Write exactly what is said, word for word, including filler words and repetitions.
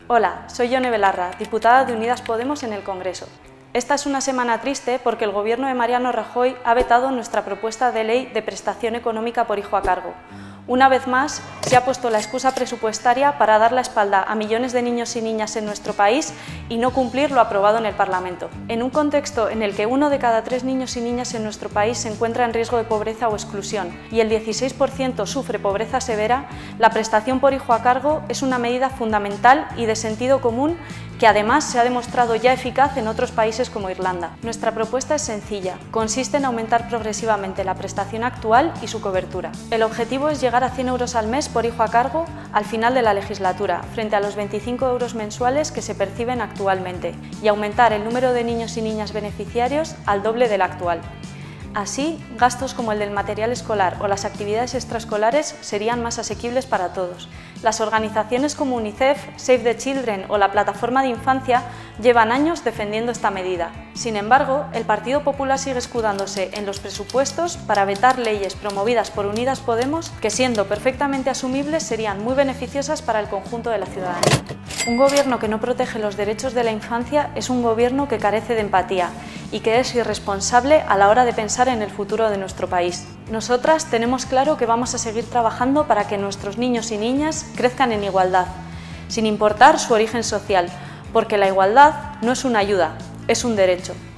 Hola, soy Yone Belarra, diputada de Unidas Podemos en el Congreso. Esta es una semana triste porque el Gobierno de Mariano Rajoy ha vetado nuestra propuesta de ley de prestación económica por hijo a cargo. Una vez más, se ha puesto la excusa presupuestaria para dar la espalda a millones de niños y niñas en nuestro país y no cumplir lo aprobado en el Parlamento. En un contexto en el que uno de cada tres niños y niñas en nuestro país se encuentra en riesgo de pobreza o exclusión y el dieciséis por ciento sufre pobreza severa, la prestación por hijo a cargo es una medida fundamental y de sentido común que además se ha demostrado ya eficaz en otros países como Irlanda. Nuestra propuesta es sencilla, consiste en aumentar progresivamente la prestación actual y su cobertura. El objetivo es llegar a cien euros al mes por hijo a cargo al final de la legislatura, frente a los veinticinco euros mensuales que se perciben actualmente, y aumentar el número de niños y niñas beneficiarios al doble del actual. Así, gastos como el del material escolar o las actividades extraescolares serían más asequibles para todos. Las organizaciones como UNICEF, Save the Children o la Plataforma de Infancia llevan años defendiendo esta medida. Sin embargo, el Partido Popular sigue escudándose en los presupuestos para vetar leyes promovidas por Unidas Podemos que, siendo perfectamente asumibles, serían muy beneficiosas para el conjunto de la ciudadanía. Un gobierno que no protege los derechos de la infancia es un gobierno que carece de empatía y que es irresponsable a la hora de pensar en el futuro de nuestro país. Nosotras tenemos claro que vamos a seguir trabajando para que nuestros niños y niñas crezcan en igualdad, sin importar su origen social, porque la igualdad no es una ayuda, es un derecho.